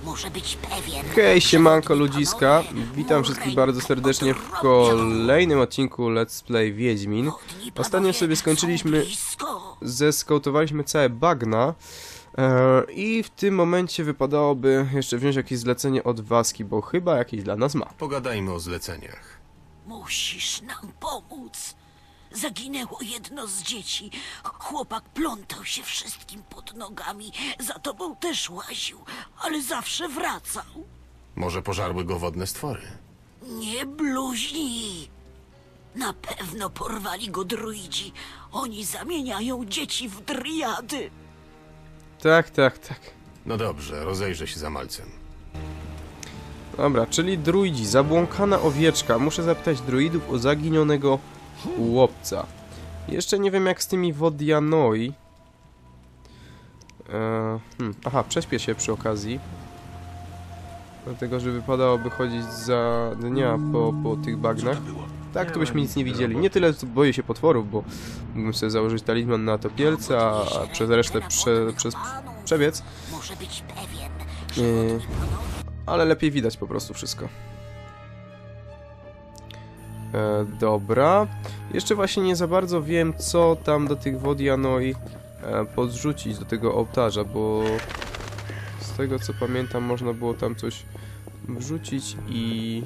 może być pewien. Hej, siemanko ludziska. Witam wszystkich bardzo serdecznie w kolejnym odcinku Let's Play Wiedźmin. Ostatnio sobie skończyliśmy, zeskautowaliśmy całe bagna i w tym momencie wypadałoby jeszcze wziąć jakieś zlecenie od Waski, bo chyba jakieś dla nas ma. Pogadajmy o zleceniach. Musisz nam pomóc. Zaginęło jedno z dzieci. Chłopak plątał się wszystkim pod nogami. Za tobą też łaził, ale zawsze wracał. Może pożarły go wodne stwory? Nie bluźnij. Na pewno porwali go druidzi. Oni zamieniają dzieci w driady. Tak. No dobrze, rozejrzę się za malcem. Dobra, czyli druidzi, zabłąkana owieczka. Muszę zapytać druidów o zaginionego chłopca. Jeszcze nie wiem jak z tymi Wodianoi. Aha, prześpię się przy okazji. Dlatego, że wypadałoby chodzić za dnia po tych bagnach. Tak, tu byśmy nic nie widzieli. Nie tyle boję się potworów, bo mógłbym sobie założyć talizman na topielca, a przez resztę przebiec. Może być pewien. Ale lepiej widać po prostu wszystko. Dobra. Jeszcze właśnie nie za bardzo wiem, co tam do tych Wodianoi podrzucić, do tego ołtarza, bo z tego co pamiętam można było tam coś wrzucić i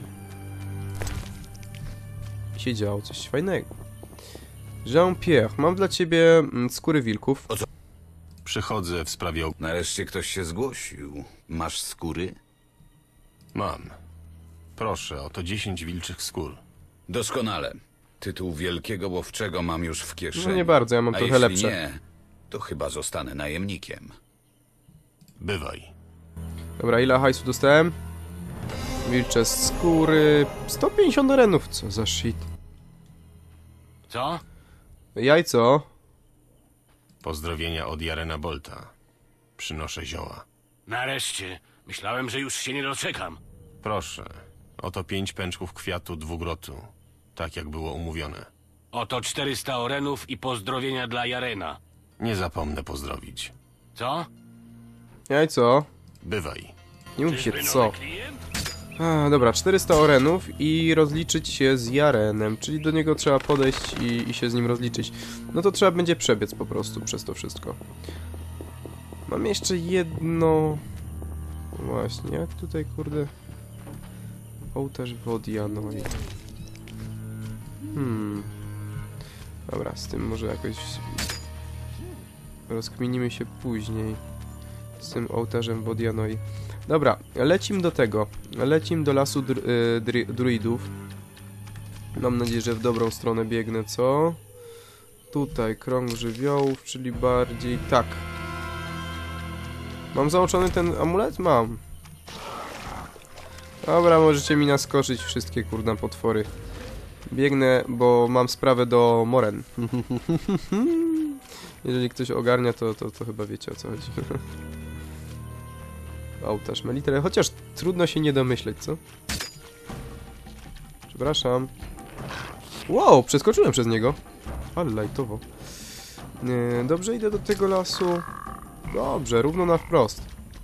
się działo coś fajnego. Jean-Pierre, mam dla ciebie skóry wilków. Przychodzę w sprawie... Nareszcie ktoś się zgłosił. Masz skóry? Mam. Proszę, oto 10 wilczych skór. Doskonale. Tytuł wielkiego łowczego mam już w kieszeni. No nie bardzo, ja mam A trochę jeśli lepsze. nie, to chyba zostanę najemnikiem. Bywaj. Dobra, ile hajsu dostałem? Wilcze skóry... 150 renów, co za shit. Co? Jajco. Pozdrowienia od Jarena Bolta. Przynoszę zioła. Nareszcie. Myślałem, że już się nie doczekam. Proszę, oto 5 pęczków kwiatu dwugrotu. Tak jak było umówione. Oto 400 orenów i pozdrowienia dla Jarena. Nie zapomnę pozdrowić. Co? Jajco. Bywaj. Nie mów się Czyżby co. nowy klient? Dobra, 400 orenów i rozliczyć się z Jarenem, czyli do niego trzeba podejść i się z nim rozliczyć. No to trzeba będzie przebiec po prostu przez to wszystko. Mam jeszcze jedno... Właśnie, jak tutaj kurde... Ołtarz Wodianoi. Dobra, z tym może jakoś... Rozkminimy się później. Z tym ołtarzem Wodianoi. Dobra, lecim do tego. Lecim do lasu druidów. Mam nadzieję, że w dobrą stronę biegnę, co? Tutaj krąg żywiołów, czyli bardziej... Tak. Mam załączony ten amulet? Mam. Dobra, możecie mi naskoczyć wszystkie kurna potwory. Biegnę, bo mam sprawę do Moren. Jeżeli ktoś ogarnia, to chyba wiecie o co chodzi. Ołtarz Melitele, chociaż trudno się nie domyśleć, co? Przepraszam. Wow, przeskoczyłem przez niego. Ale lajtowo. Dobrze, idę do tego lasu. Dobrze, równo na wprost.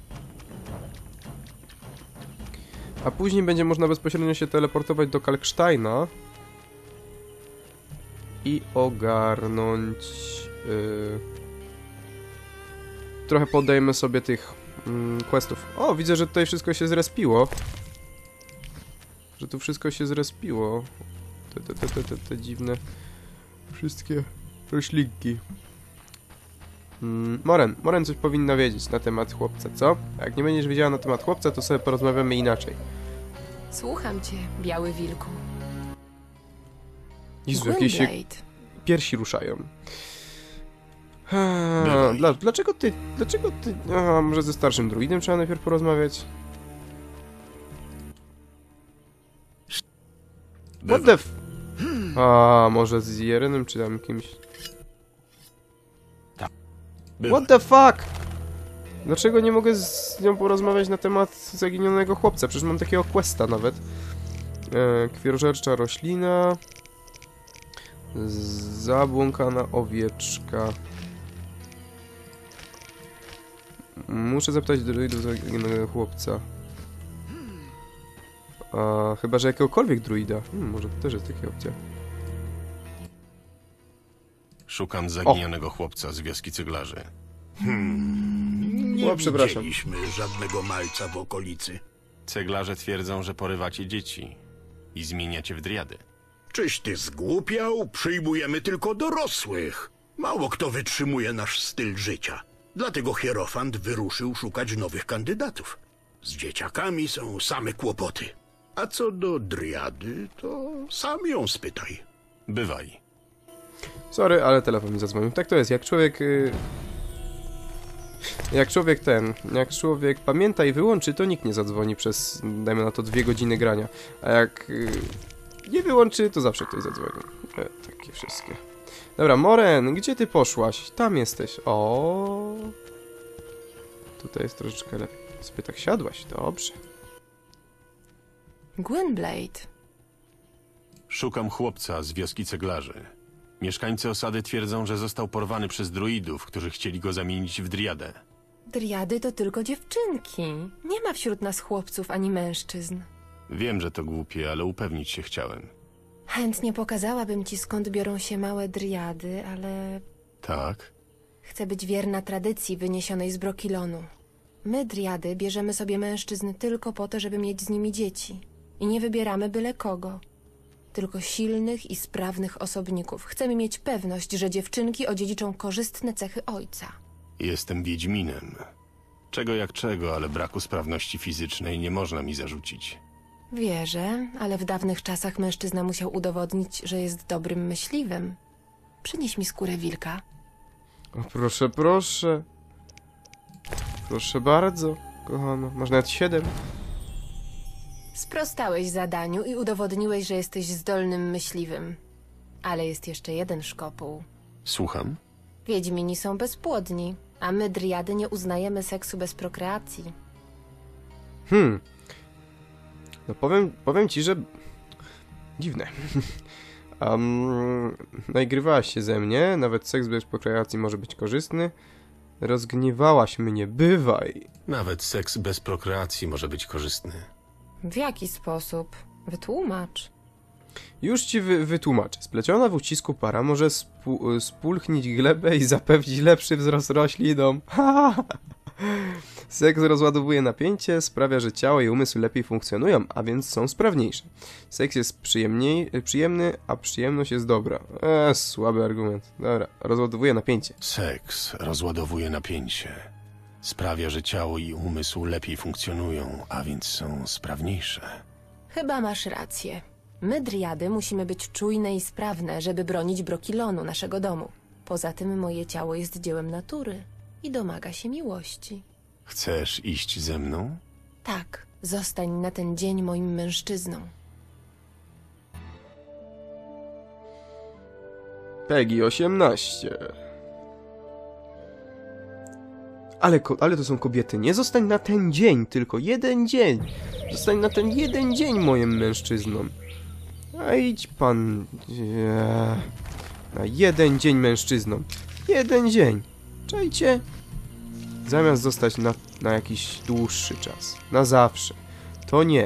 A później będzie można bezpośrednio się teleportować do Kalksteina i ogarnąć... Trochę poddajemy sobie tych questów. O, widzę, że tutaj wszystko się zrespiło. Że tu wszystko się zrespiło. Te dziwne... Wszystkie roślinki. Moren coś powinna wiedzieć na temat chłopca, co? A jak nie będziesz wiedziała na temat chłopca, to sobie porozmawiamy inaczej. Słucham cię, biały wilku. Jezu, jakieś się piersi ruszają. Dlaczego ty... A, może ze starszym druidem trzeba najpierw porozmawiać? What the f... A, może z Jerenem czy tam kimś... What the fuck? Dlaczego nie mogę z nią porozmawiać na temat zaginionego chłopca? Przecież mam takiego questa nawet. Krwiożercza roślina. Zabłąkana owieczka. Muszę zapytać druidów zaginionego chłopca. Chyba, że jakiegokolwiek druida. Może to też jest taka opcja. Szukam zaginionego chłopca z wioski cyglarzy. Nie przepraszam. widzieliśmy żadnego malca w okolicy. Ceglarze twierdzą, że porywacie dzieci i zmieniacie w driady. Czyś ty zgłupiał? Przyjmujemy tylko dorosłych. Mało kto wytrzymuje nasz styl życia. Dlatego hierofant wyruszył szukać nowych kandydatów. Z dzieciakami są same kłopoty. A co do driady, to sam ją spytaj. Bywaj. Sorry, ale telefon mi zadzwonił. Tak to jest, jak człowiek... Jak człowiek pamięta i wyłączy, to nikt nie zadzwoni przez, dajmy na to, 2 godziny grania. A jak nie wyłączy, to zawsze ktoś zadzwoni. Takie wszystkie. Dobra, Moren, gdzie ty poszłaś? Tam jesteś. O, tutaj jest troszeczkę lepiej. Sobie tak siadłaś, dobrze. Gwynblade. Szukam chłopca z wioski ceglarzy. Mieszkańcy osady twierdzą, że został porwany przez druidów, którzy chcieli go zamienić w driadę. Driady to tylko dziewczynki. Nie ma wśród nas chłopców ani mężczyzn. Wiem, że to głupie, ale upewnić się chciałem. Chętnie pokazałabym ci, skąd biorą się małe driady, ale Tak? chcę być wierna tradycji wyniesionej z Brokilonu. My, driady, bierzemy sobie mężczyzn tylko po to, żeby mieć z nimi dzieci. I nie wybieramy byle kogo. Tylko silnych i sprawnych osobników. Chcemy mieć pewność, że dziewczynki odziedziczą korzystne cechy ojca. Jestem wiedźminem. Czego jak czego, ale braku sprawności fizycznej nie można mi zarzucić. Wierzę, ale w dawnych czasach mężczyzna musiał udowodnić, że jest dobrym myśliwym. Przynieś mi skórę wilka. O, proszę, proszę. Proszę bardzo, kochano. Masz nawet 7. Sprostałeś zadaniu i udowodniłeś, że jesteś zdolnym myśliwym. Ale jest jeszcze jeden szkopuł. Słucham? Wiedźmini są bezpłodni, a my, driady, nie uznajemy seksu bez prokreacji. No powiem ci, że... Dziwne. Nagrywałaś się ze mnie, nawet seks bez prokreacji może być korzystny. Rozgniewałaś mnie, bywaj. Nawet seks bez prokreacji może być korzystny. W jaki sposób? Wytłumacz. Już ci wytłumaczę. Spleciona w ucisku para może spulchnić glebę i zapewnić lepszy wzrost roślinom. Seks rozładowuje napięcie, sprawia, że ciało i umysł lepiej funkcjonują, a więc są sprawniejsze. Seks jest przyjemny, a przyjemność jest dobra. Słaby argument. Dobra, rozładowuje napięcie. Seks rozładowuje napięcie. Sprawia, że ciało i umysł lepiej funkcjonują, a więc są sprawniejsze. Chyba masz rację. My, driady, musimy być czujne i sprawne, żeby bronić Brokilonu, naszego domu. Poza tym moje ciało jest dziełem natury i domaga się miłości. Chcesz iść ze mną? Tak, zostań na ten dzień moim mężczyzną. Peggy 18. Ale to są kobiety. Nie zostań na ten dzień, tylko 1 dzień. Zostań na ten 1 dzień moim mężczyzną. A idź pan... Na 1 dzień mężczyzną. 1 dzień. Czajcie? Zamiast zostać na jakiś dłuższy czas. Na zawsze. To nie.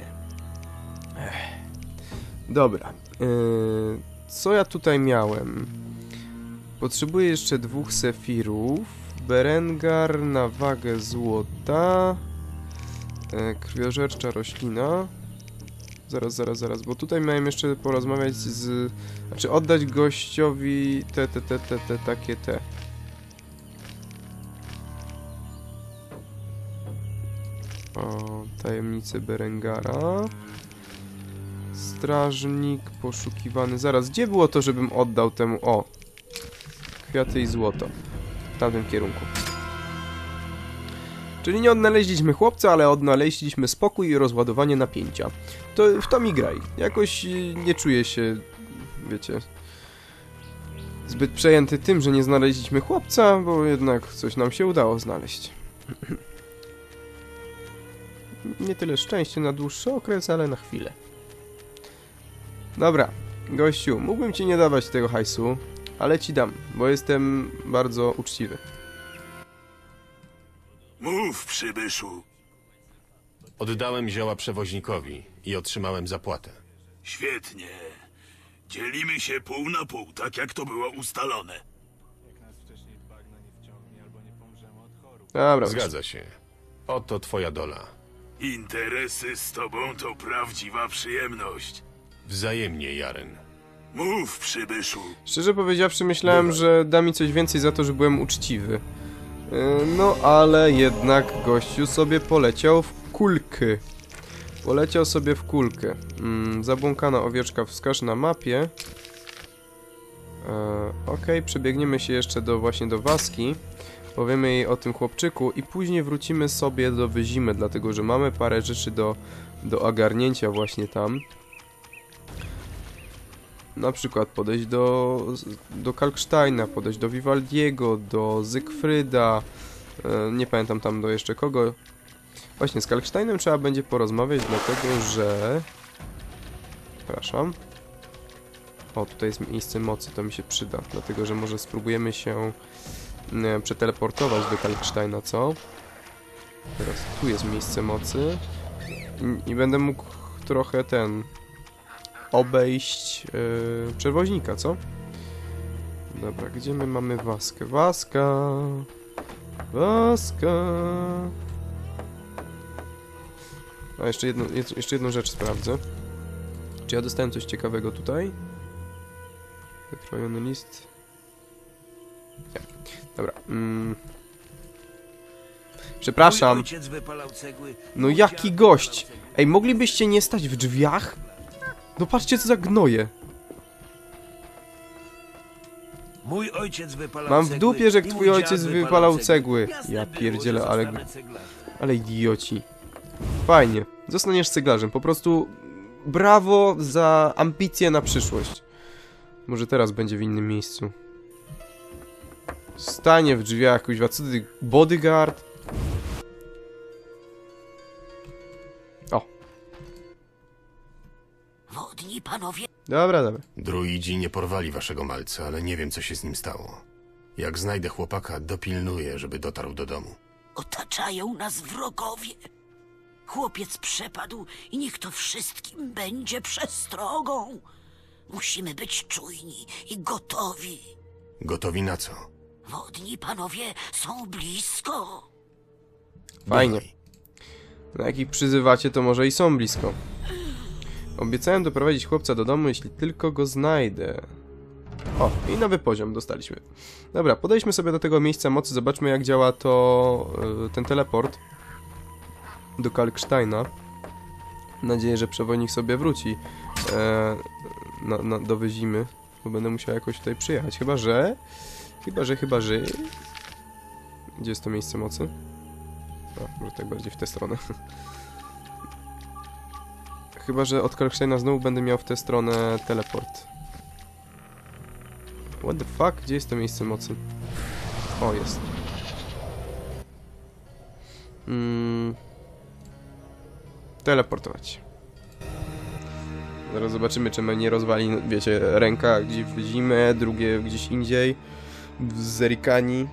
Dobra. Co ja tutaj miałem? Potrzebuję jeszcze 2 sefirów. Berengar na wagę złota. Krwiożercza roślina. Zaraz, bo tutaj miałem jeszcze porozmawiać z... Znaczy oddać gościowi te. O, tajemnice Berengara. Strażnik poszukiwany. Zaraz, gdzie było to, żebym oddał temu... O! Kwiaty i złoto. W tamtym kierunku. Czyli nie odnaleźliśmy chłopca, ale odnaleźliśmy spokój i rozładowanie napięcia. To w to mi graj. Jakoś nie czuję się, wiecie, zbyt przejęty tym, że nie znaleźliśmy chłopca, bo jednak coś nam się udało znaleźć. Nie tyle szczęście na dłuższy okres, ale na chwilę. Dobra, gościu, mógłbym ci nie dawać tego hajsu, ale ci dam, bo jestem bardzo uczciwy. Mów, przybyszu. Oddałem zioła przewoźnikowi i otrzymałem zapłatę. Świetnie. Dzielimy się pół na pół, tak jak to było ustalone. Dobra, Zgadza się. Oto twoja dola. Interesy z tobą to prawdziwa przyjemność. Wzajemnie, Jaren. Mów, przybyszu. szczerze powiedziawszy, myślałem, że da mi coś więcej za to, że byłem uczciwy. No, ale jednak gościu sobie poleciał w kulkę. Poleciał sobie w kulkę. Zabłąkana owieczka, wskaż na mapie. Okej, przebiegniemy się jeszcze właśnie do Waski. Powiemy jej o tym chłopczyku i później wrócimy sobie do Wyzimy, dlatego że mamy parę rzeczy do ogarnięcia właśnie tam. Na przykład podejść do Kalksteina, podejść do Vivaldiego, do Zygfryda, nie pamiętam tam do jeszcze kogo. Właśnie z Kalksteinem trzeba będzie porozmawiać, dlatego że... Przepraszam. O, tutaj jest miejsce mocy, to mi się przyda, dlatego że może spróbujemy się przeteleportować do Kalksteina, co? Teraz tu jest miejsce mocy i będę mógł trochę obejść przewoźnika, co? Dobra, gdzie my mamy Waskę? Waska! A jeszcze jedną rzecz sprawdzę. Czy ja dostałem coś ciekawego tutaj? Wykrojony list. Nie. Dobra. Przepraszam. No jaki gość! Ej, moglibyście nie stać w drzwiach? No patrzcie, co za gnoje. Mój ojciec wypalał Mam w cegły dupie, że i mój twój dziad ojciec wypalał cegły. Jasne Ja było, pierdzielę, że ale... zostanę ceglarzem. Ale idioci. Fajnie. Zostaniesz ceglarzem. Po prostu brawo za ambicje na przyszłość. Może teraz będzie w innym miejscu. Stanie w drzwiach, kuźwa, co ty, bodyguard? O. Wodni panowie Dobra, dobra. Druidzi nie porwali waszego malca, ale nie wiem, co się z nim stało. Jak znajdę chłopaka, dopilnuję, żeby dotarł do domu. otaczają nas wrogowie. Chłopiec przepadł i niech to wszystkim będzie przestrogą. Musimy być czujni i gotowi. Gotowi na co? Wodni panowie są blisko. Fajnie. Bywaj. No jak ich przyzywacie, to może i są blisko. Obiecałem doprowadzić chłopca do domu, jeśli tylko go znajdę. O, i nowy poziom dostaliśmy. Dobra, podejdźmy sobie do tego miejsca mocy, zobaczmy jak działa ten teleport do Kalksteina. Mam nadzieję, że przewodnik sobie wróci do Wyzimy, bo będę musiał jakoś tutaj przyjechać. Chyba, że... Gdzie jest to miejsce mocy? A, może tak bardziej w tę stronę. Chyba, że od Kalksteina znowu będę miał w tę stronę teleport. What the fuck? Gdzie jest to miejsce mocy? O, jest. Teleportować. Zaraz zobaczymy, czy mnie nie rozwali, wiecie, ręka gdzieś w zimę, drugie gdzieś indziej. W Zerikani.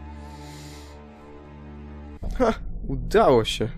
Ha! Udało się.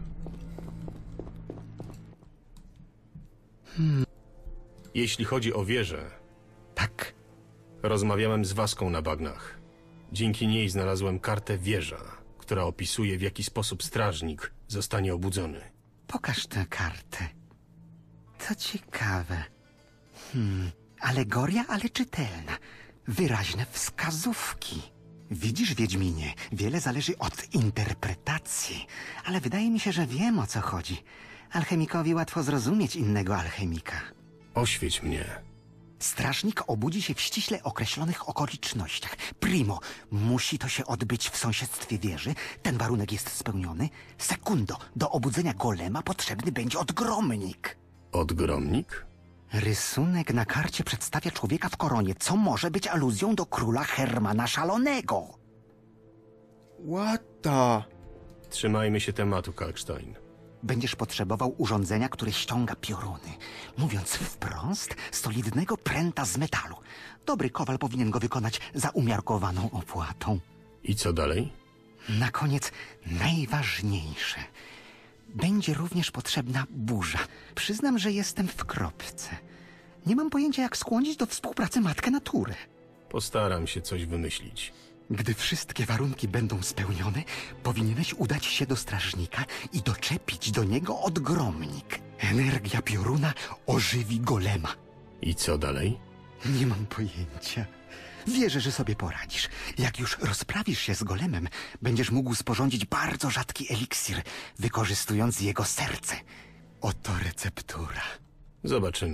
Jeśli chodzi o wieżę, Tak. rozmawiałem z Waską na bagnach. Dzięki niej znalazłem kartę wieża, która opisuje, w jaki sposób strażnik zostanie obudzony. Pokaż tę kartę. To ciekawe. Alegoria, ale czytelna. Wyraźne wskazówki. Widzisz, Wiedźminie, wiele zależy od interpretacji, ale wydaje mi się, że wiem, o co chodzi. Alchemikowi łatwo zrozumieć innego alchemika. Oświeć mnie. Strażnik obudzi się w ściśle określonych okolicznościach. Primo, musi to się odbyć w sąsiedztwie wieży. Ten warunek jest spełniony. Sekundo, do obudzenia golema potrzebny będzie odgromnik. Odgromnik? Rysunek na karcie przedstawia człowieka w koronie, co może być aluzją do króla Hermana Szalonego. What the... Trzymajmy się tematu, Kalkstein. Będziesz potrzebował urządzenia, które ściąga pioruny. Mówiąc wprost, solidnego pręta z metalu. Dobry kowal powinien go wykonać za umiarkowaną opłatą. I co dalej? Na koniec najważniejsze. Będzie również potrzebna burza. Przyznam, że jestem w kropce. Nie mam pojęcia, jak skłonić do współpracy matkę naturę. Postaram się coś wymyślić. Gdy wszystkie warunki będą spełnione, powinieneś udać się do strażnika i doczepić do niego odgromnik. Energia pioruna ożywi golema. I co dalej? Nie mam pojęcia. Wierzę, że sobie poradzisz. Jak już rozprawisz się z golemem, będziesz mógł sporządzić bardzo rzadki eliksir, wykorzystując jego serce. Oto receptura. Zobaczymy.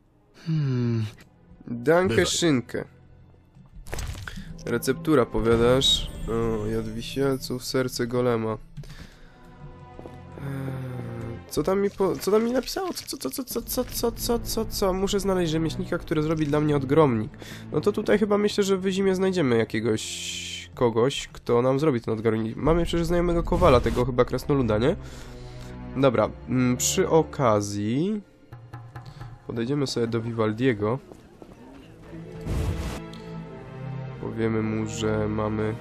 Dankę Bywaj. szynkę. Receptura, powiadasz? O, jad wisielców, serce golema. Co tam mi napisało? Co? Muszę znaleźć rzemieślnika, który zrobi dla mnie odgromnik. No to tutaj chyba myślę, że w zimie znajdziemy kogoś, kto nam zrobi ten odgromnik. Mamy przecież znajomego kowala, tego chyba krasnoluda, nie? Dobra, przy okazji podejdziemy sobie do Vivaldiego. Powiemy mu, że mamy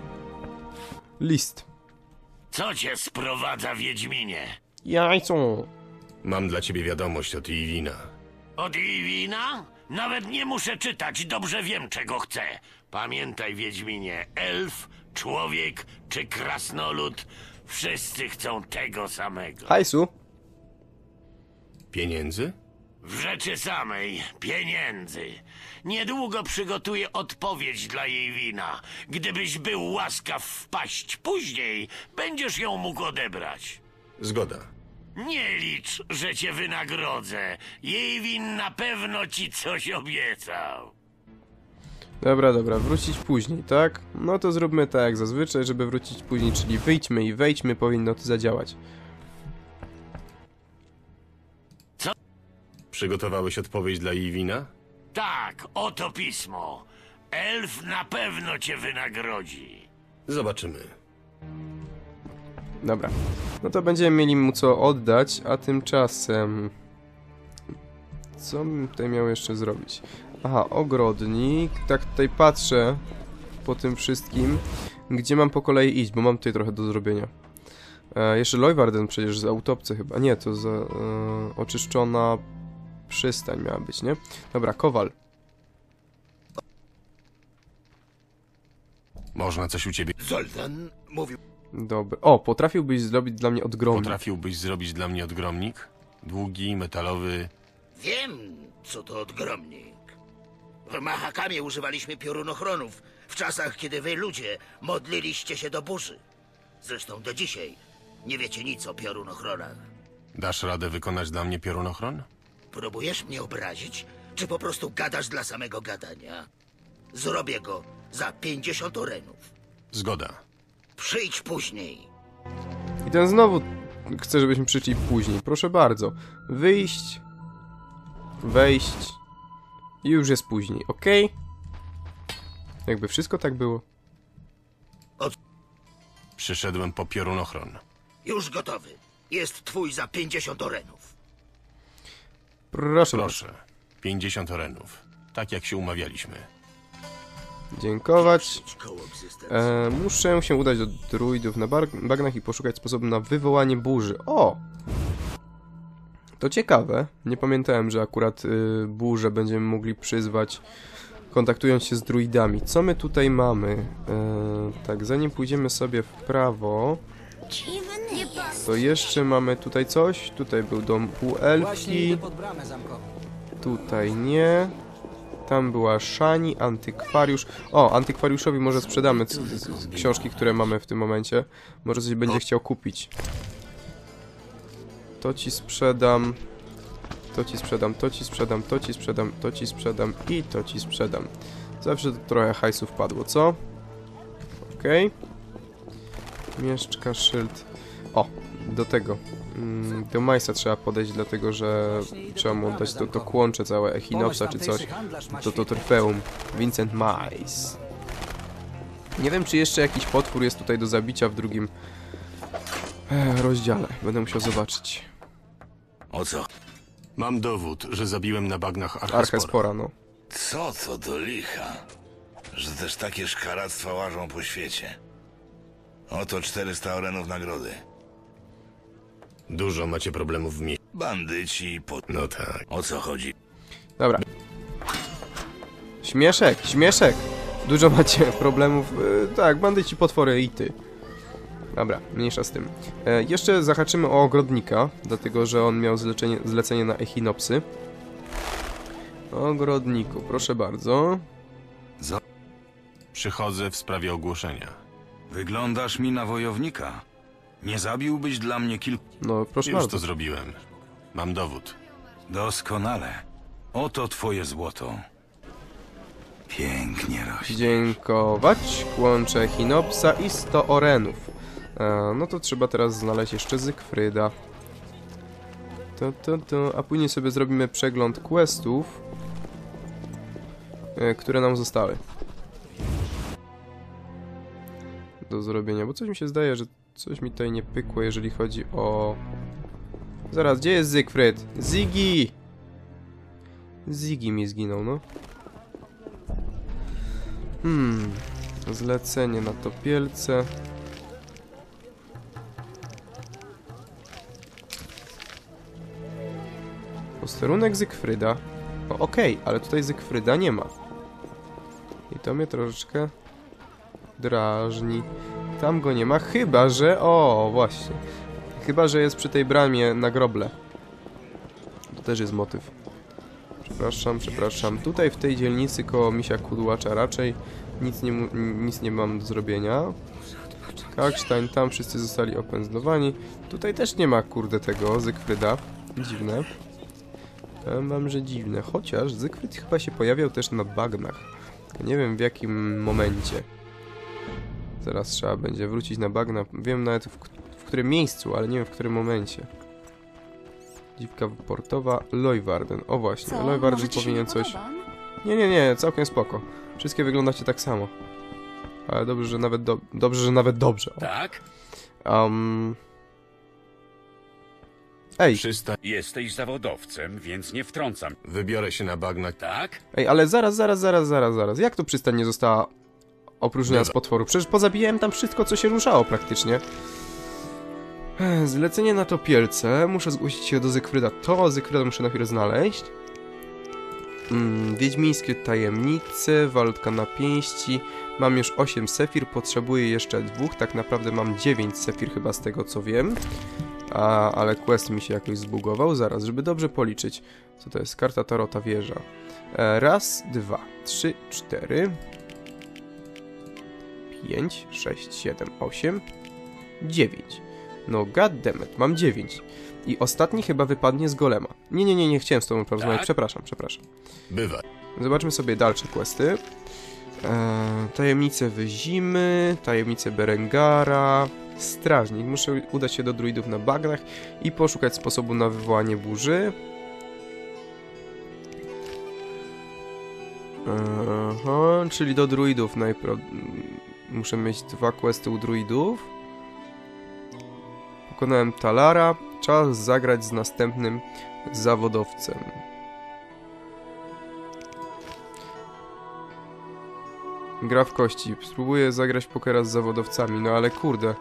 list. Co cię sprowadza, Wiedźminie? Jajco! Mam dla ciebie wiadomość od Iwina. Od Iwina? Nawet nie muszę czytać, dobrze wiem, czego chcę. Pamiętaj, Wiedźminie, elf, człowiek czy krasnolud, wszyscy chcą tego samego. Hajsu! Pieniędzy? W rzeczy samej, pieniędzy. Niedługo przygotuję odpowiedź dla jej wina. Gdybyś był łaskaw wpaść później, będziesz ją mógł odebrać. Zgoda. Nie licz, że cię wynagrodzę. Jej win na pewno ci coś obiecał. Dobra, wrócić później, tak? No to zróbmy tak jak zazwyczaj, żeby wrócić później, czyli wyjdźmy i wejdźmy, powinno to zadziałać. Przygotowałeś odpowiedź dla Iwina? Tak, oto pismo. Elf na pewno cię wynagrodzi. Zobaczymy. Dobra. No to będziemy mieli mu co oddać, a tymczasem... Co bym tutaj miał jeszcze zrobić? Aha, ogrodnik. Tak tutaj patrzę po tym wszystkim, gdzie mam po kolei iść, bo mam tutaj trochę do zrobienia. Jeszcze Leuwarden przecież z autopsy chyba. Nie, to za oczyszczona przystań miała być, nie? Dobra, kowal. Można coś u ciebie... Zoltan mówił... Dobra. O, potrafiłbyś zrobić dla mnie odgromnik. Potrafiłbyś zrobić dla mnie odgromnik? Długi, metalowy... Wiem, co to odgromnik. W Mahakamie używaliśmy piorunochronów w czasach, kiedy wy, ludzie, modliliście się do burzy. Zresztą do dzisiaj nie wiecie nic o piorunochronach. Dasz radę wykonać dla mnie piorunochron? Próbujesz mnie obrazić, czy po prostu gadasz dla samego gadania? Zrobię go za 50 orenów. Zgoda. Przyjdź później. I ten znowu chce, żebyśmy przyszli później. Proszę bardzo. Wyjść. Wejść. I już jest później, ok? Jakby wszystko tak było. Przyszedłem po piorunochron. Już gotowy. Jest twój za 50 orenów. Proszę. Proszę. 50 orenów. Tak jak się umawialiśmy. Dziękować. Koło egzystencji. Muszę się udać do druidów na bagnach i poszukać sposobu na wywołanie burzy. O! To ciekawe. Nie pamiętałem, że akurat burzę będziemy mogli przyzwać, kontaktując się z druidami. Co my tutaj mamy? Tak, zanim pójdziemy sobie w prawo, to jeszcze mamy tutaj coś. Tutaj był dom półelfki. Tutaj nie. Tam była Szani, antykwariusz. O, antykwariuszowi może sprzedamy książki, które mamy w tym momencie. Może coś będzie chciał kupić. To ci sprzedam. To ci sprzedam, to ci sprzedam, to ci sprzedam, to ci sprzedam i to ci sprzedam. Zawsze to trochę hajsu wpadło, co? Okej. Mieszczka, szyld. O, do tego. Do Majsa trzeba podejść, dlatego że trzeba mu oddać to kłącze całe Echinopsa czy coś. To trofeum. Vincent Majs. Nie wiem, czy jeszcze jakiś potwór jest tutaj do zabicia w drugim rozdziale. Będę musiał zobaczyć. O co? Mam dowód, że zabiłem na bagnach Archespora, no. Co to do licha, że też takie szkaractwa łażą po świecie. Oto 400 orenów nagrody. Dużo macie problemów w mieście. Bandyci po... No tak. O co chodzi? Dobra. Śmieszek, śmieszek. Dużo macie problemów. Tak, bandyci, potwory i ty. Dobra, mniejsza z tym. Jeszcze zahaczymy o ogrodnika, dlatego że on miał zlecenie na echinopsy. Ogrodniku, proszę bardzo. Przychodzę w sprawie ogłoszenia. Wyglądasz mi na wojownika. Nie zabiłbyś dla mnie kilku... No, proszę Już bardzo. to zrobiłem. Mam dowód. Doskonale. Oto twoje złoto. Pięknie rośnie. Dziękować. Łączę echinopsa i 100 orenów. No to trzeba teraz znaleźć jeszcze Zygfryda. A później sobie zrobimy przegląd questów, które nam zostały do zrobienia, bo coś mi się zdaje, że coś mi tutaj nie pykło, jeżeli chodzi o... Zaraz, gdzie jest Zygfryd? Ziggy! Ziggy mi zginął, no. Zlecenie na topielce. Posterunek Zygfryda. No okej, ale tutaj Zygfryda nie ma. I to mnie troszeczkę drażni. Tam go nie ma, chyba że... O, właśnie. Chyba że jest przy tej bramie na groble. To też jest motyw. Przepraszam. Tutaj w tej dzielnicy koło misia kudłacza raczej nic nie mam do zrobienia. Kalkstein, tam wszyscy zostali opędzlowani. Tutaj też nie ma, kurde, tego Zygfryda. Dziwne. Mam, że dziwne. Chociaż Zygfryd chyba się pojawiał też na bagnach. Nie wiem w jakim momencie. Zaraz trzeba będzie wrócić na bagna. Wiem nawet w którym miejscu, ale nie wiem w którym momencie. Dziwka portowa, Leuwarden. O właśnie, Leuwarden powinien coś... Nie, całkiem spoko. Wszystkie wyglądacie tak samo. Ale dobrze, że nawet dobrze. O. Tak? Ej, Jesteś zawodowcem, więc nie wtrącam. Wybiorę się na bagna. Tak? ej, ale zaraz. Jak to przystań nie została opróżniona z potworu? Przecież pozabijałem tam wszystko, co się ruszało praktycznie. Zlecenie na topielce. Muszę zgłosić się do Zygfryda. To Zygfryda muszę na chwilę znaleźć. Wiedźmińskie tajemnice, walutka na pięści. Mam już 8 sefir, potrzebuję jeszcze 2. Tak naprawdę mam 9 sefir chyba z tego co wiem. Ale quest mi się jakoś zbugował. Zaraz, żeby dobrze policzyć. Co to jest? Karta Tarota wieża. Raz, 2, 3, 4, 5, 6, 7, 8, 9. No goddammit, mam 9. I ostatni chyba wypadnie z golema. Nie chciałem z tobą porozmawiać. Przepraszam. Bywa. Zobaczmy sobie dalsze questy. Tajemnice Wyzimy, tajemnice Berengara, strażnik. Muszę udać się do druidów na bagnach i poszukać sposobu na wywołanie burzy. Czyli do druidów muszę mieć 2 questy u druidów. Pokonałem Talara. Czas zagrać z następnym zawodowcem. Gra w kości. Spróbuję zagrać pokera z zawodowcami, no ale kurde.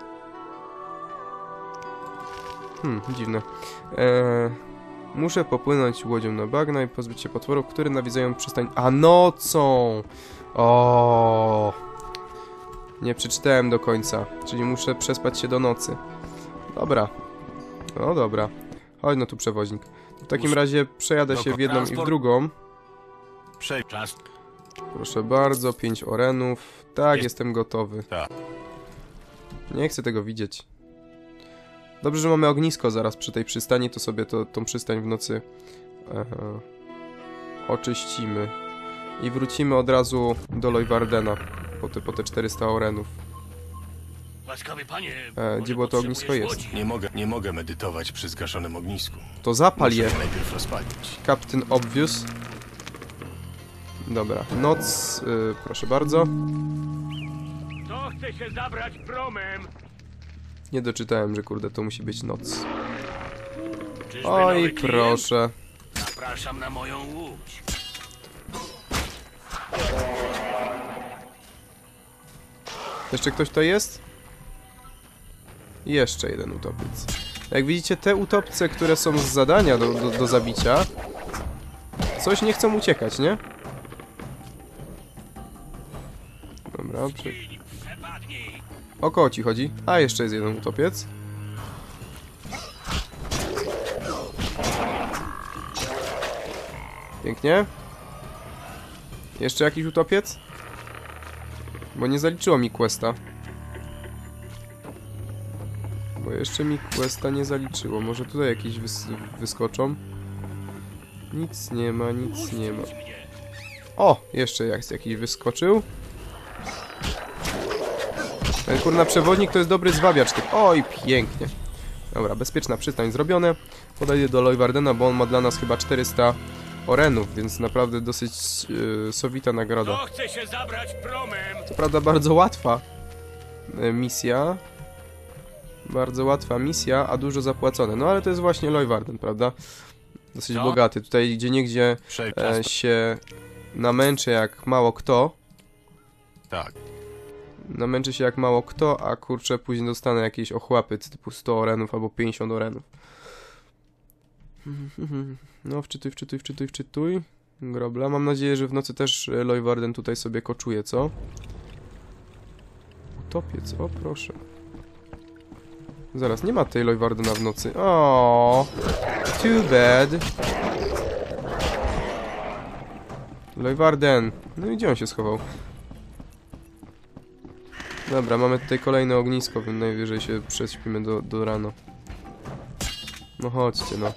Dziwne. Muszę popłynąć łodzią na bagna i pozbyć się potworów, które nawiedzają przystań... A nocą! O, nie przeczytałem do końca. Czyli muszę przespać się do nocy. Dobra. No dobra. Chodź no tu przewoźnik. W takim razie przejadę się w jedną i w drugą. Czas. Proszę bardzo, 5 orenów. Tak, jestem gotowy. Tak. Nie chcę tego widzieć. Dobrze, że mamy ognisko zaraz przy tej przystani, to sobie tą przystań w nocy oczyścimy. I wrócimy od razu do Leuwardena po te 400 orenów. Łaskawy panie, gdzie było to ognisko? Jest. Nie mogę medytować przy zgaszonym ognisku. To zapal je. Muszę je najpierw rozpalić. Captain Obvious. Dobra, noc, proszę bardzo. Kto chce się zabrać promem? Nie doczytałem, że kurde, to musi być noc. Czyżby Oj, nowy klient? proszę. Zapraszam na moją łódź. Jeszcze ktoś to jest? I jeszcze jeden utopiec. Jak widzicie, te utopce, które są z zadania do zabicia, coś nie chcą uciekać, nie? Dobra, o kogo ci chodzi? A, jeszcze jest jeden utopiec. Pięknie. Jeszcze jakiś utopiec? Bo nie zaliczyło mi questa. Bo jeszcze mi questa nie zaliczyło. Może tutaj jakieś wyskoczą? Nic nie ma, nic nie ma. O! Jeszcze jakiś wyskoczył. Ten kurna przewodnik to jest dobry zwabiacz tych. Oj, pięknie. Dobra, bezpieczna przystań zrobione. Podejdę do Leuwardena, bo on ma dla nas chyba 400 orenów, więc naprawdę dosyć sowita nagroda. Kto chce się zabrać promem? To prawda bardzo łatwa misja. Bardzo łatwa misja, a dużo zapłacone. No ale to jest właśnie Leuwarden, prawda? Dosyć bogaty. Tutaj gdzieniegdzie się namęczy jak mało kto. Tak. Namęczy się jak mało kto, a kurczę później dostanę jakieś ochłapy typu 100 orenów albo 50 orenów. No wczytuj. Grobla. Mam nadzieję, że w nocy też Leuwarden tutaj sobie koczuje, co? Utopiec, o proszę. Zaraz, nie ma tej Leuwardena w nocy. O, too bad. Leuwarden. No i gdzie on się schował? Dobra, mamy tutaj kolejne ognisko, więc najwyżej się prześpimy do rana. No chodźcie, no.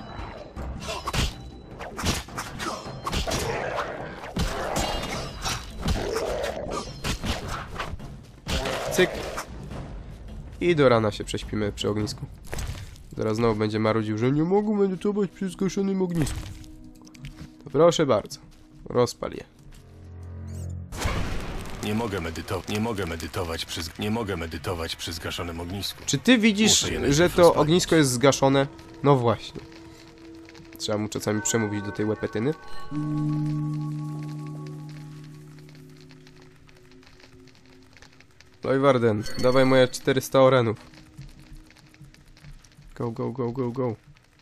Cyk. I do rana się prześpimy przy ognisku. Zaraz znowu będzie marudził, że nie mogą medytować przy zgaszonym ognisku. To proszę bardzo. Rozpal je. Nie mogę medytować przy zgaszonym ognisku. Czy ty widzisz, że to ognisko jest zgaszone? No właśnie. Trzeba mu czasami przemówić do tej łepetyny. Leuwarden, dawaj moje 400 orenów. Go.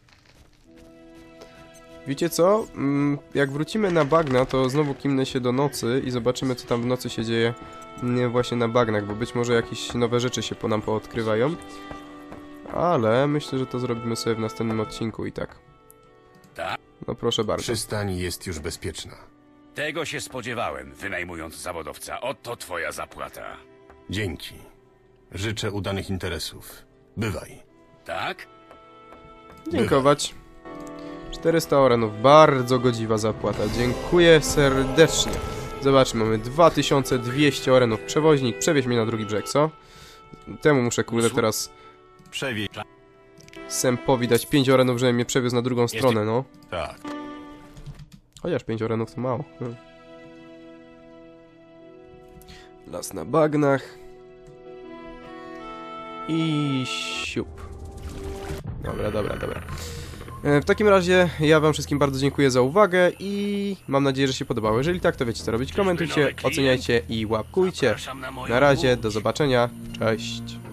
Wiecie co? Jak wrócimy na bagna, to znowu kimnę się do nocy i zobaczymy, co tam w nocy się dzieje właśnie na bagnach, bo być może jakieś nowe rzeczy się nam poodkrywają. Ale myślę, że to zrobimy sobie w następnym odcinku i tak. Tak? No proszę bardzo. Przystań jest już bezpieczna. Tego się spodziewałem, wynajmując zawodowca. Oto twoja zapłata. Dzięki. Życzę udanych interesów. Bywaj. Tak? Dziękować. 400 orenów. Bardzo godziwa zapłata. Dziękuję serdecznie. Zobaczmy, mamy 2200 orenów. Przewoźnik, przewieź mnie na drugi brzeg, co? Temu muszę, kurde, teraz Sempowi dać 5 orenów, żeby mnie przewiózł na drugą stronę, no. Tak. Chociaż 5 orenów to mało. Las na bagnach. I siup. Dobra. W takim razie ja wam wszystkim bardzo dziękuję za uwagę i mam nadzieję, że się podobało. Jeżeli tak, to wiecie co robić. Komentujcie, oceniajcie i łapkujcie. Na razie, do zobaczenia. Cześć.